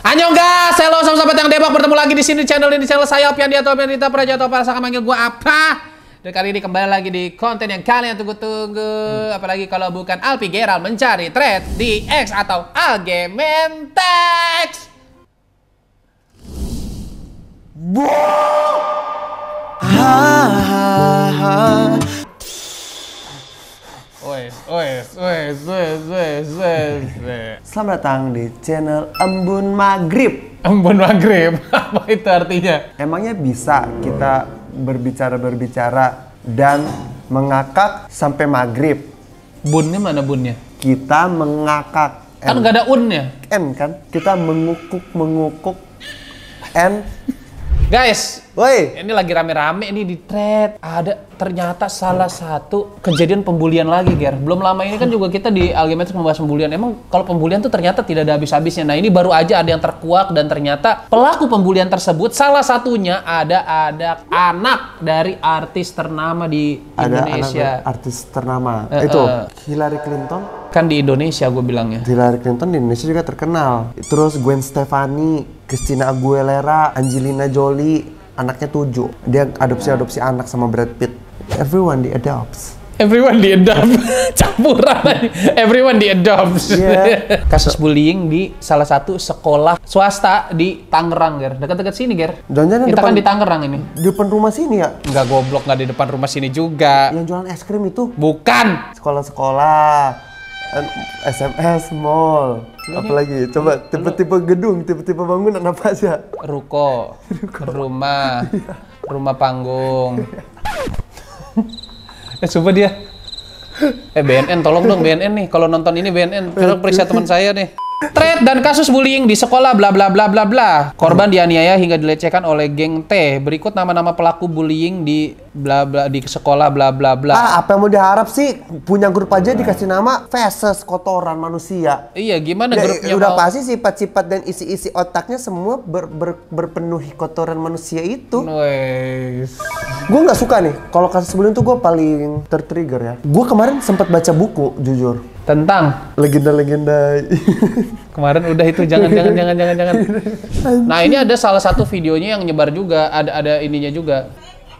Annyeonghaseyo, halo sahabat yang Depok, bertemu lagi di sini channel saya Opian Dia atau Opian Dita Praja atau Parasaka manggil gua apa? Dan kali ini kembali lagi di konten yang kalian tunggu-tunggu, apalagi kalau bukan Alpi Geral mencari thread di X atau Algementex. Selamat datang di channel Embun Maghrib. Embun Maghrib, apa itu artinya? Emangnya bisa kita berbicara dan mengakak sampai maghrib? Bunnya mana bunnya? Kita mengakak. Kan nggak ada unnya. N kan? Kita mengukuk. N. Guys, woi, ini lagi rame-rame ini di thread. Ada ternyata salah satu kejadian pembulian lagi, Ger. Belum lama ini kan juga kita di Algementex membahas pembulian. Emang kalau pembulian tuh ternyata tidak ada habis-habisnya. Nah, ini baru aja ada yang terkuak dan ternyata pelaku pembulian tersebut salah satunya ada anak dari artis ternama di Indonesia. Ada artis ternama. Itu Hillary Clinton. Kan di Indonesia gue bilangnya. Hillary Clinton di Indonesia juga terkenal. Terus Gwen Stefani, Christina Aguilera, Angelina Jolie, anaknya 7. Dia adopsi anak sama Brad Pitt. Everyone di adopts. Everyone di adopt. Campuran. Everyone di adopts. Yeah. Kasus bullying di salah satu sekolah swasta di Tangerang, Ger. Dekat-dekat sini, Ger. Jangan-jangan kita depan, kan di Tangerang ini. Di depan rumah sini ya? Enggak, goblok, nggak di depan rumah sini juga. Yang jualan es krim itu? Bukan. Sekolah-sekolah. SMS, mall, apalagi? Coba tipe-tipe gedung, tipe-tipe bangunan apa aja? Ruko. Rumah, rumah panggung. Sumpah dia. BNN, tolong dong BNN nih. Kalau nonton ini BNN, tolong periksa teman saya nih. Thread dan kasus bullying di sekolah bla bla bla bla bla. Korban dianiaya hingga dilecehkan oleh geng T. Berikut nama-nama pelaku bullying di bla bla di sekolah bla bla bla. Apa yang mau diharap sih? Punya grup aja dikasih nama feses, kotoran manusia. Iya, gimana ya, grupnya? Udah pasti sifat-sifat dan isi-isi otaknya semua berpenuhi kotoran manusia itu. Gue nggak suka nih. Kalau kasus bullying tuh gue paling tertrigger ya. Gue kemarin sempat baca buku, jujur. Tentang legenda-legenda. Kemarin udah itu jangan. Nah, ini ada salah satu videonya yang nyebar juga, ada ininya juga.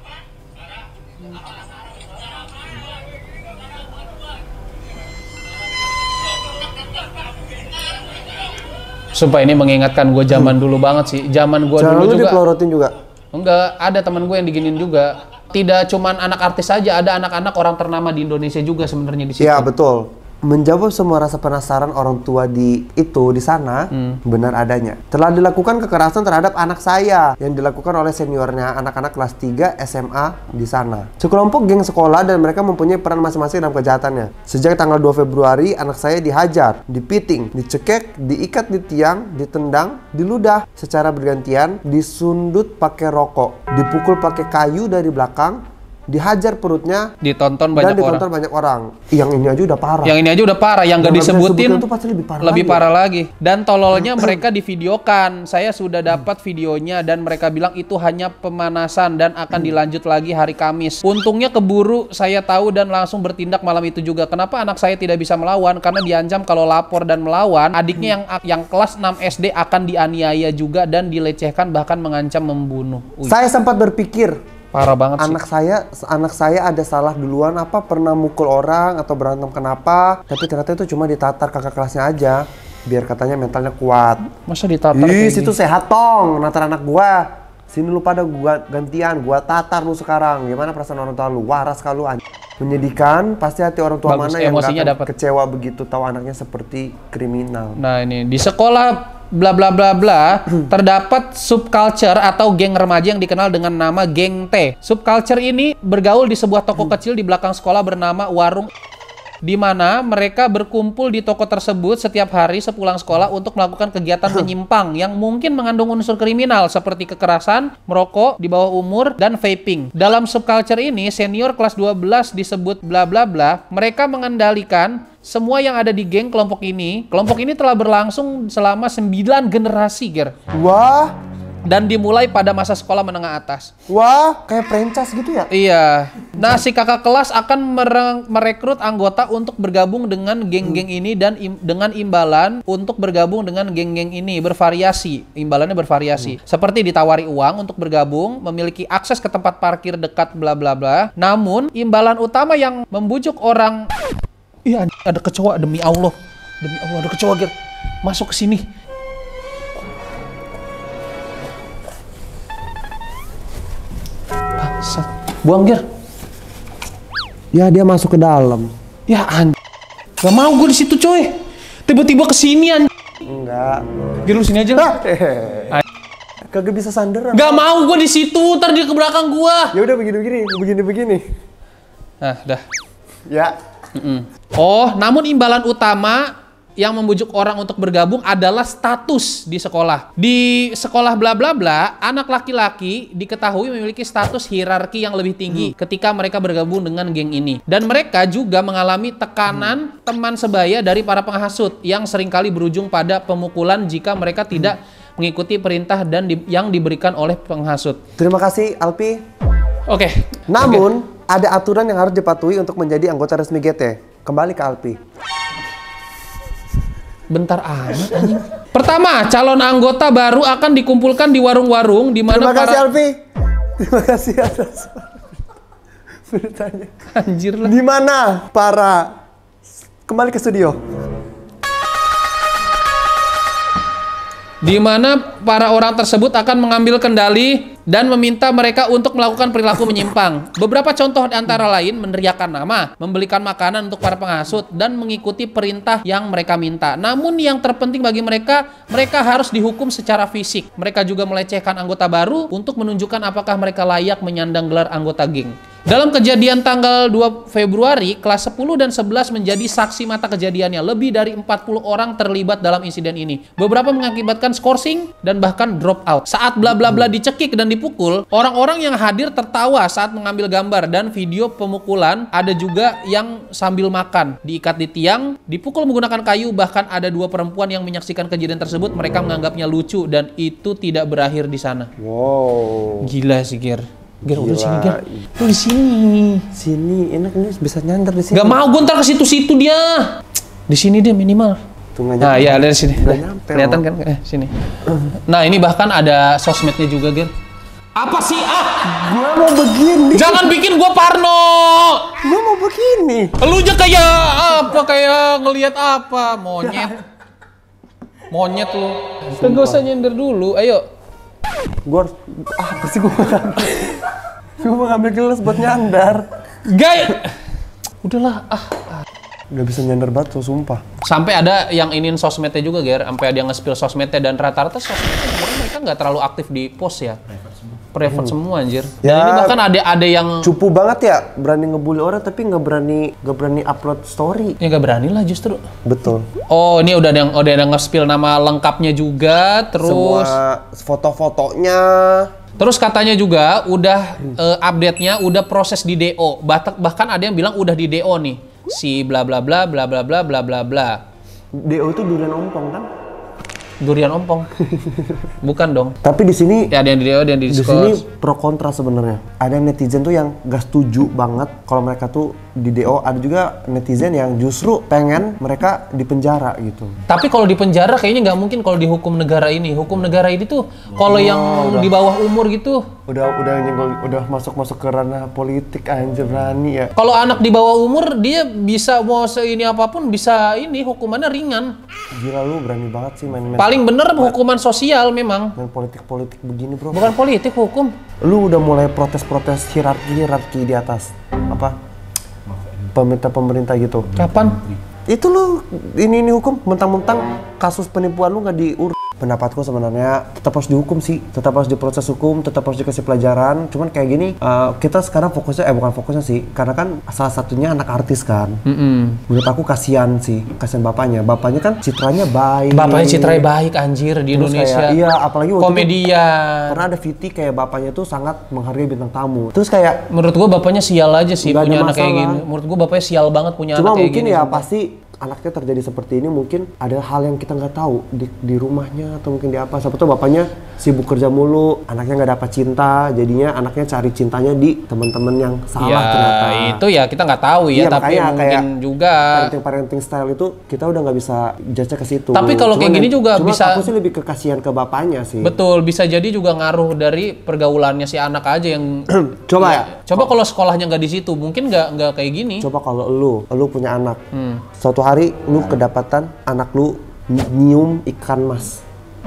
Sumpah ini mengingatkan gue zaman dulu banget sih. Zaman gue dulu juga. Dipelorotin juga? Enggak, ada teman gue yang diginin juga. Tidak cuman anak artis saja, ada anak-anak orang ternama di Indonesia juga sebenarnya di situ. Iya, betul. Menjawab semua rasa penasaran orang tua di sana benar adanya. Telah dilakukan kekerasan terhadap anak saya yang dilakukan oleh seniornya anak-anak kelas 3 SMA di sana. Sekelompok geng sekolah dan mereka mempunyai peran masing-masing dalam kejahatannya. Sejak tanggal 2 Februari anak saya dihajar, dipiting, dicekek, diikat di tiang, ditendang, diludah secara bergantian, disundut pakai rokok, dipukul pakai kayu dari belakang, dihajar perutnya, ditonton banyak orang. Yang ini aja udah parah. Yang nggak disebutin itu pasti lebih parah lagi. Dan tololnya mereka divideokan. Saya sudah dapat videonya dan mereka bilang itu hanya pemanasan dan akan dilanjut lagi hari Kamis. Untungnya keburu saya tahu dan langsung bertindak malam itu juga. Kenapa anak saya tidak bisa melawan? Karena diancam kalau lapor dan melawan, adiknya yang kelas 6 SD akan dianiaya juga dan dilecehkan bahkan mengancam membunuh. Saya sempat berpikir, parah banget sih. Anak saya ada salah duluan apa, pernah mukul orang atau berantem kenapa? Tapi ternyata itu cuma ditatar kakak kelasnya aja, biar katanya mentalnya kuat. Masa ditatar? Situ sehat tong, natar anak gua. Sini lu pada gua gantian, gua tatar lu sekarang. Gimana perasaan orang tua lu? Waras kalau menyedihkan, pasti hati orang tua mana yang gak akan kecewa begitu tahu anaknya seperti kriminal. Nah, ini di sekolah bla bla bla bla terdapat subculture atau geng remaja yang dikenal dengan nama geng T. Subculture ini bergaul di sebuah toko kecil di belakang sekolah bernama Warung, di mana mereka berkumpul di toko tersebut setiap hari sepulang sekolah untuk melakukan kegiatan menyimpang yang mungkin mengandung unsur kriminal seperti kekerasan, merokok di bawah umur, dan vaping. Dalam subculture ini, senior kelas 12 disebut bla bla bla. Mereka mengendalikan semua yang ada di geng kelompok ini. Kelompok ini telah berlangsung selama 9 generasi, Ger. Wah, dan dimulai pada masa sekolah menengah atas. Wah, kayak franchise gitu ya? Iya. Nah, si kakak kelas akan merekrut anggota untuk bergabung dengan geng-geng ini dan dengan imbalan untuk bergabung dengan geng-geng ini bervariasi. Imbalannya bervariasi. Seperti ditawari uang untuk bergabung, memiliki akses ke tempat parkir dekat bla bla bla. Namun, imbalan utama yang membujuk orang iya, ada kecoa demi Allah. Demi Allah ada kecoa, Ger. Masuk ke sini. Buang, Ger. Ya, dia masuk ke dalam. Ya gak mau gue di situ, coy. Tiba-tiba kesini Enggak. Ger, lu sini aja lah. Kagak bisa sandaran. Gak mau gue di situ, ntar dia ke belakang gua. Ya udah begini. Nah, dah. Ya. Oh, namun imbalan utama yang membujuk orang untuk bergabung adalah status di sekolah. Di sekolah bla bla bla, anak laki-laki diketahui memiliki status hierarki yang lebih tinggi ketika mereka bergabung dengan geng ini. Dan mereka juga mengalami tekanan teman sebaya dari para penghasut yang seringkali berujung pada pemukulan jika mereka tidak mengikuti perintah dan yang diberikan oleh penghasut. Terima kasih, Alpi. Oke. Namun, ada aturan yang harus dipatuhi untuk menjadi anggota resmi GT. Kembali ke Alpi. Bentar amat anjing. Pertama, calon anggota baru akan dikumpulkan di warung-warung di mana Terima kasih, Alpi. Terima kasih atas beritanya. Anjir lah. Di mana para kembali ke studio. Di mana para orang tersebut akan mengambil kendali dan meminta mereka untuk melakukan perilaku menyimpang. Beberapa contoh antara lain meneriakkan nama, membelikan makanan untuk para penghasut, dan mengikuti perintah yang mereka minta. Namun yang terpenting bagi mereka harus dihukum secara fisik. Mereka juga melecehkan anggota baru untuk menunjukkan apakah mereka layak menyandang gelar anggota geng. Dalam kejadian tanggal 2 Februari, kelas 10 dan 11 menjadi saksi mata kejadiannya. Lebih dari 40 orang terlibat dalam insiden ini. Beberapa mengakibatkan skorsing dan bahkan drop out. Saat bla bla bla dicekik dan dipukul, orang-orang yang hadir tertawa saat mengambil gambar dan video pemukulan. Ada juga yang sambil makan, diikat di tiang, dipukul menggunakan kayu, bahkan ada 2 perempuan yang menyaksikan kejadian tersebut. Mereka menganggapnya lucu dan itu tidak berakhir di sana. Wow. Gila sih, Ger. Ger, udah Gila. sini, Ger. Lu di sini. Sini, enak nih bisa nyandar di sini. Gak mau gue ntar ke situ-situ dia. Di sini dia minimal. Tuh, nggak Nah, nyampe. ya dari sini. Nggak nyampe, Kelihatan kan? Sini. Nah, ini bahkan ada sosmednya juga, Ger. Apa sih? Gua mau begini. Jangan bikin gua parno. Gua mau begini. Lu aja kayak apa? Kayak ngelihat apa? Monyet. Monyet lu. Kan gak usah nyender dulu. Ayo. Gua harus apa sih gua? Gua mau ngambil gelas buat nyandar. Gay. Udahlah. Gak bisa nyandar banget tuh, sumpah. Sampai ada yang inin sosmednya juga, Ger. Sampai ada yang nge-spill sosmednya dan rata-rata sosmednya sebenarnya mereka nggak terlalu aktif di post ya. Private semua anjir. Dan Ya, ini bahkan ada yang cupu banget ya, berani ngebully orang tapi nggak berani upload story. ya nggak berani lah justru. Betul. Oh, ini udah ada yang nge-spill nama lengkapnya juga, terus Semua foto-fotonya. terus katanya juga udah update-nya udah proses di DO. Bahkan ada yang bilang udah di DO nih. Si bla bla bla bla bla bla bla bla bla. DO itu durian ompong kan? Durian ompong. Bukan dong. Tapi di sini Ya ada yang di DO, ada yang di di sini Discord. pro kontra sebenarnya. Ada netizen tuh yang gak setuju banget kalau mereka tuh di DO. Ada juga netizen yang justru pengen mereka di penjara gitu. Tapi kalau di penjara kayaknya nggak mungkin kalau di hukum negara ini. Hukum negara ini tuh kalau yang di bawah umur gitu. Udah nyenggol, udah masuk ke ranah politik anjir, berani ya. Kalau anak di bawah umur dia bisa mau seini apapun bisa ini hukumannya ringan. Gila lu berani banget sih main Paling bener hukuman sosial memang. politik begini bro. Bukan politik, hukum. Lu udah mulai protes hierarki di atas apa pemerintah gitu. Kapan? Itu lu ini hukum mentang-mentang kasus penipuan lu nggak diurus. Pendapatku sebenarnya tetap harus dihukum sih, tetap harus diproses hukum, tetap harus dikasih pelajaran. Cuman kayak gini, kita sekarang fokusnya, bukan fokusnya sih, karena kan salah satunya anak artis kan. Menurut aku kasihan sih, kasihan bapaknya. Bapaknya kan citranya baik. Bapaknya citranya baik anjir di Terus Indonesia. kayak, iya, apalagi waktu itu komedian. pernah ada VT kayak bapaknya tuh sangat menghargai bintang tamu. Terus kayak Menurut gua bapaknya sial aja sih Nggak ada punya anak kayak masalah. gini. Menurut gua bapaknya sial banget punya cuma anak kayak mungkin gini. ya sumpah. pasti anaknya terjadi seperti ini, mungkin ada hal yang kita nggak tahu di rumahnya atau mungkin di apa. Siapa tahu bapaknya sibuk kerja mulu, anaknya nggak dapat cinta, jadinya anaknya cari cintanya di teman-teman yang salah ternyata. Itu ya kita nggak tahu ya, tapi mungkin juga parenting style itu kita udah nggak bisa judge ke situ. Tapi kalau kayak gini juga bisa. Aku sih lebih ke kasihan ke bapaknya sih. Betul, bisa jadi juga ngaruh dari pergaulannya si anak aja yang Coba kalau sekolahnya nggak di situ, mungkin nggak kayak gini. Coba kalau lu punya anak, suatu hari lu kedapatan anak lu nyium ikan mas.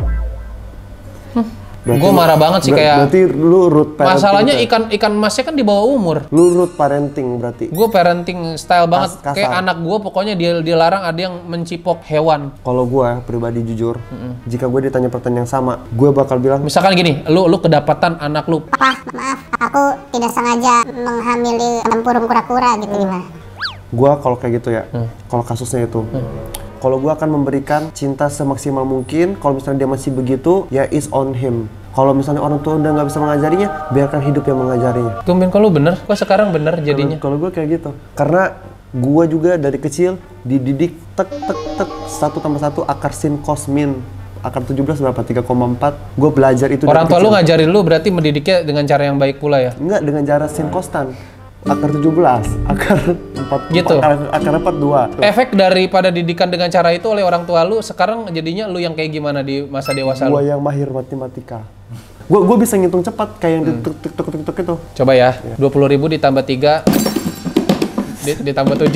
Gue marah banget sih kayak. Berarti lu root parenting. Masalahnya ikan masnya kan di bawah umur. Lu root parenting berarti. Gue parenting style banget. Kayak anak gue pokoknya dilarang ada yang mencipok hewan. Kalau gue pribadi jujur, jika gue ditanya pertanyaan yang sama, gue bakal bilang. Misalkan gini, lu kedapatan anak lu. Papa, maaf, aku tidak sengaja menghamili tempurung kura-kura gitu gimana? Gue kalau kayak gitu ya, kalau kasusnya itu. Kalau gue akan memberikan cinta semaksimal mungkin, kalau misalnya dia masih begitu, ya is on him. Kalau misalnya orang tua udah nggak bisa mengajarinya, biarkan hidup yang mengajarinya. Tumben kalau bener, kok sekarang bener jadinya? Kalau gue kayak gitu, karena gue juga dari kecil dididik tek 1+1 akar sin cos min. Akar 17 berapa? 3,4. Gue belajar itu orang tua lu ngajarin lu berarti mendidiknya dengan cara yang baik pula ya? Enggak, dengan cara sin kostan. Akar 17, akar 4 gitu. Akar 42. Efek daripada didikan dengan cara itu oleh orang tua lu, sekarang jadinya lu yang kayak gimana di masa dewasa lu? Gua yang mahir matematika. Gua bisa ngitung cepat kayak yang tuk itu. Coba ya, 20.000 ditambah 3 ditambah 7.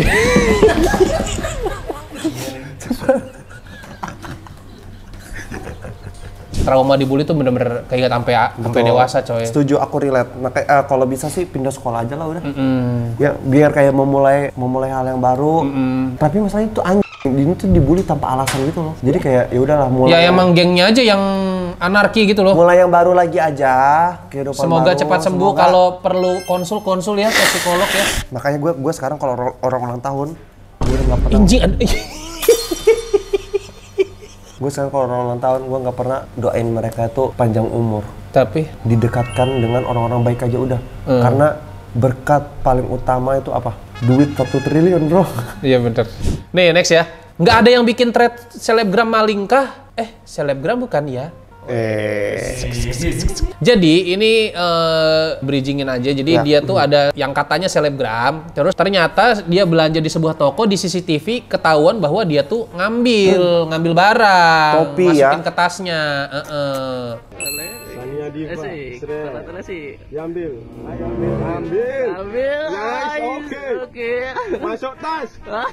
Trauma dibully tuh bener-bener kayak sampai dewasa coy. Setuju, aku relate. Makanya kalau bisa sih pindah sekolah aja lah udah. Ya biar kayak memulai hal yang baru. Tapi masalahnya itu ini tuh dibully tanpa alasan gitu loh. Jadi kayak ya udahlah mulai. Ya emang gengnya aja yang anarki gitu loh. Mulai yang baru lagi aja. Semoga baru, cepat sembuh. Kalau perlu konsul ya ke psikolog ya. Makanya gue sekarang kalau orang ulang tahun gue udah nggak pernah. Gue sekarang kalau orang ulang tahun, gue nggak pernah doain mereka itu panjang umur. Tapi didekatkan dengan orang-orang baik aja udah. Karena berkat paling utama itu apa? Duit 1 triliun bro. Iya bener. Nih next ya. Nggak ada yang bikin thread selebgram maling kah? Selebgram bukan ya? Jadi ini bridgingin aja. Jadi dia tuh ada yang katanya selebgram. Terus ternyata dia belanja di sebuah toko, di CCTV ketahuan bahwa dia tuh ngambil barang, kopi masukin ya ke tasnya. Sania Diva, Ambil. Oke. Masuk tas.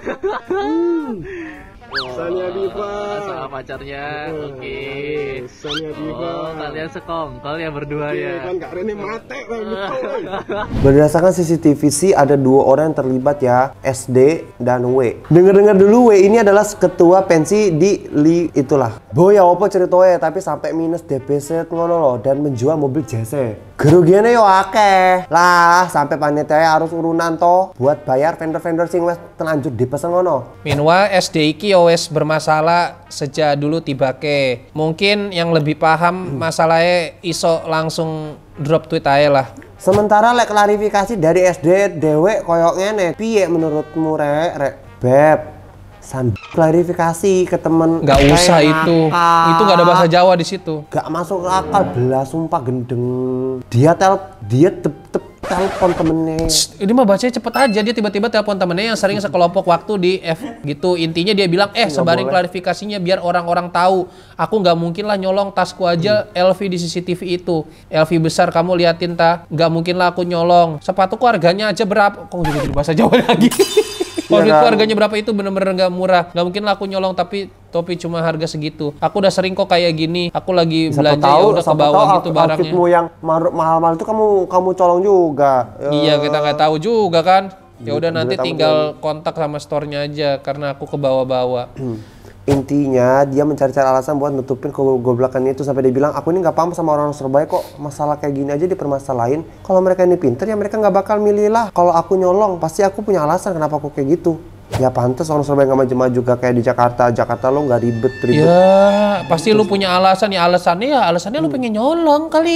Sania Diva sama pacarnya. Oke. Sania Diva. Kalian sekongkol ya berdua ya. Kan Kak Rene mate Berdasarkan CCTV sih ada 2 orang yang terlibat ya, SD dan W. Dengar dulu, W ini adalah ketua pensi di itulah. Boya opo ceritoe tapi sampai minus DPC ngono loh dan menjual mobil JC. Kerugiannya yo akeh. Lah, sampai panitia harus urunan toh buat bayar vendor-vendor sing wes terlanjur dipesen ngono. Minwa SD iki wes bermasalah sejak dulu tibake. Mungkin yang lebih paham masalahnya iso langsung drop tweet aja lah. Sementara lek klarifikasi dari SD dewek koyok ngene. Piye menurutmu rek? Beb. Klarifikasi ke temen. Gak usah itu. Itu gak ada bahasa Jawa di situ. Gak masuk akal belas, sumpah gendeng. Dia telepon temennya. Ini mah bacanya cepet aja. Dia tiba-tiba telepon temennya yang sering sekelompok waktu di F gitu. Intinya dia bilang, sebarin klarifikasinya biar orang-orang tahu. Aku nggak mungkin lah nyolong tasku aja LV di CCTV itu. LV besar kamu liatin ta. Nggak mungkin lah aku nyolong. Sepatuku harganya aja berapa? Kok jadi bahasa Jawa lagi? Kalau itu harganya berapa itu bener-bener nggak murah. Nggak mungkin lah aku nyolong tapi topi cuma harga segitu. Aku udah sering kok kayak gini. Aku lagi belanja ya udah ke bawah gitu barangnya. Outfitmu yang mahal-mahal itu kamu colong juga. Iya, kita nggak tahu juga kan. Ya udah nanti tinggal kontak sama store-nya aja karena aku ke bawah-bawah. Intinya dia mencari-cari alasan buat nutupin kegoblakannya itu sampai dia bilang aku ini nggak paham sama orang Surabaya kok masalah kayak gini aja dipermasalahin. Kalau mereka ini pinter ya mereka nggak bakal milih lah. Kalau aku nyolong pasti aku punya alasan kenapa aku kayak gitu. Ya pantas orang Surabaya nggak maju-maju juga kayak di Jakarta. Jakarta lo nggak ribet. Ya pasti lu punya alasan ya. Alasannya lu pengen nyolong kali.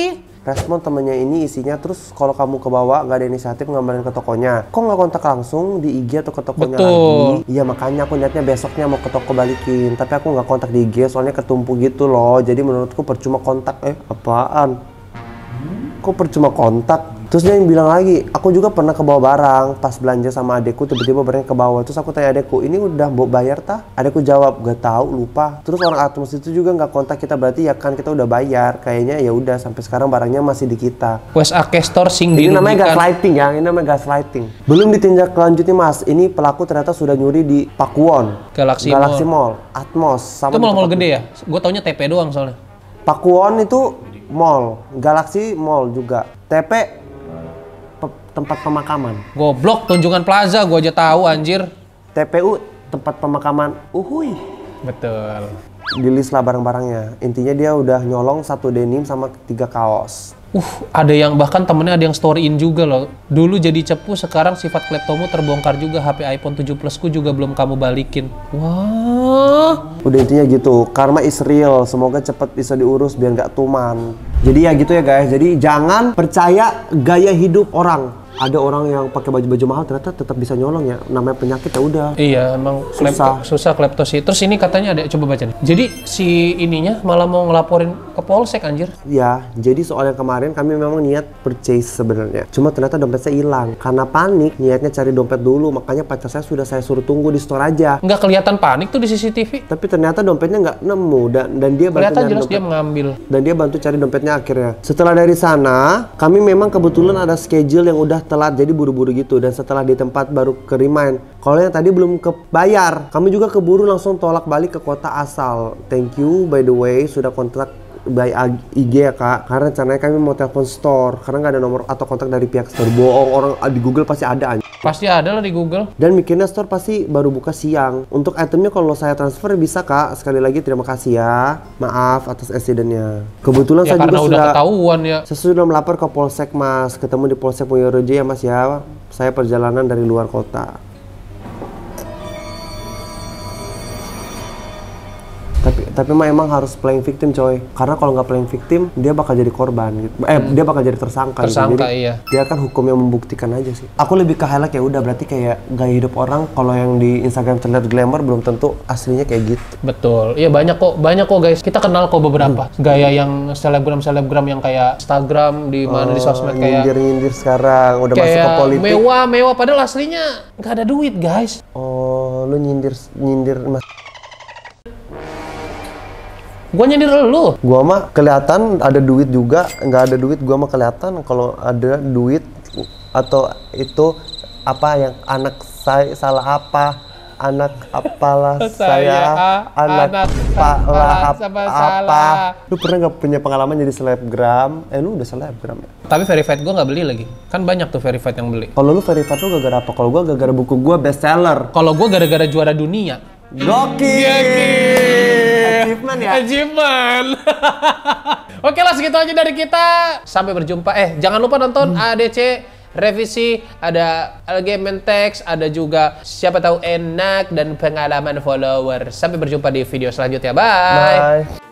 respon temennya ini isinya terus kalau kamu ke bawah nggak ada inisiatif ngambilin ke tokonya. Kok nggak kontak langsung di IG atau ke tokonya lagi? Iya makanya aku niatnya besoknya mau ke toko balikin, tapi aku nggak kontak di IG soalnya ketumpu gitu loh. Jadi menurutku percuma kontak. Apaan? Kok percuma kontak? Terus dia yang bilang lagi, aku juga pernah ke bawah barang pas belanja sama adekku, tiba-tiba barangnya ke bawah. Terus aku tanya adekku, ini udah mau bayar tah? Adekku jawab, gak tahu, lupa. Terus orang Atmos itu juga nggak kontak kita, berarti ya kan kita udah bayar. Kayaknya ya udah sampai sekarang barangnya masih di kita. Wes Store sing Ini namanya dirugikan. gaslighting ya, ini namanya gaslighting. Belum ditindak lanjuti mas, ini pelaku ternyata sudah nyuri di Pakuwon, Galaxy Mall, Atmos. Sama Itu di mall-mall tempat- gede ya? Gue taunya TP doang soalnya. Pakuwon itu mall, Galaxy Mall juga. TP tempat pemakaman. Goblok, Tunjungan Plaza gue aja tahu anjir. TPU tempat pemakaman. Uhuy. Betul. Di list lah barang-barangnya. Intinya dia udah nyolong 1 denim sama 3 kaos. Ada yang bahkan temennya ada yang storyin juga loh. Dulu jadi cepu, sekarang sifat kleptomu terbongkar juga. HP iPhone 7 Plus ku juga belum kamu balikin. Wah. Udah intinya gitu. Karma is real. Semoga cepat bisa diurus biar nggak tuman. Jadi ya gitu ya guys. Jadi jangan percaya gaya hidup orang. Ada orang yang pakai baju-baju mahal ternyata tetap bisa nyolong ya. Namanya penyakit ya udah. Iya, emang susah kleptosi. Terus ini katanya ada, coba baca nih. Jadi si ininya malah mau ngelaporin ke polsek anjir. Ya, jadi soal yang kemarin kami memang niat purchase sebenarnya. Cuma ternyata dompet saya hilang. Karena panik, niatnya cari dompet dulu. Makanya pacar saya sudah saya suruh tunggu di store aja. Nggak kelihatan panik tuh di CCTV. Tapi ternyata dompetnya nggak nemu dan dia bantu Kelihatan nyari jelas dompet. dia mengambil. Dan dia bantu cari dompetnya akhirnya. Setelah dari sana, kami memang kebetulan ada schedule yang udah telat, jadi buru-buru gitu. Dan setelah di tempat baru ke remind. Kalau yang tadi belum kebayar, kami juga keburu langsung tolak balik ke kota asal. Thank you by the way sudah kontak by IG ya kak. Karena rencananya kami mau telepon store karena nggak ada nomor atau kontak dari pihak store. Bohong, orang di Google pasti ada. Pasti ada lah di Google. Dan mikirnya store pasti baru buka siang. Untuk itemnya kalau saya transfer bisa kak. Sekali lagi terima kasih ya. Maaf atas insidennya. Kebetulan Ya saya karena juga udah ketahuan ya. saya sudah melapor ke Polsek mas. Ketemu di Polsek Moyorojo ya mas ya. Saya perjalanan dari luar kota. Tapi emang harus playing victim coy. Karena kalau nggak playing victim dia bakal jadi korban gitu. Dia bakal jadi tersangka gitu. Tersangka, Jadi, iya. dia kan hukum yang membuktikan aja sih. Aku lebih ke highlight ya udah berarti kayak gaya hidup orang kalau yang di Instagram terlihat glamour belum tentu aslinya kayak gitu. Betul. Iya banyak kok guys. Kita kenal kok beberapa. Gaya yang selebgram yang kayak Instagram di mana di sosmed kayak Nyindir sekarang udah masuk ke kayak politik. mewah padahal aslinya nggak ada duit guys. Oh, lu nyindir mas. Gua nyindir lu. Gua mah kelihatan ada duit juga, nggak ada duit gua mah kelihatan. Kalau ada duit atau itu apa yang anak saya salah apa, anak apalah saya, anak salah apa. Lu pernah nggak punya pengalaman jadi selebgram? Lu udah selebgram ya? Tapi verified gua nggak beli lagi. Kan banyak tuh verified yang beli. Kalau lu verified lu gara-gara apa? Kalau gua gara-gara buku gua bestseller. Kalau gua gara-gara juara dunia. Gokil. Achievement ya? Achievement. Oke lah segitu aja dari kita. Sampai berjumpa. Jangan lupa nonton ADC revisi, ada Algemen Text, ada juga siapa tahu enak dan pengalaman follower. Sampai berjumpa di video selanjutnya. Bye. Bye.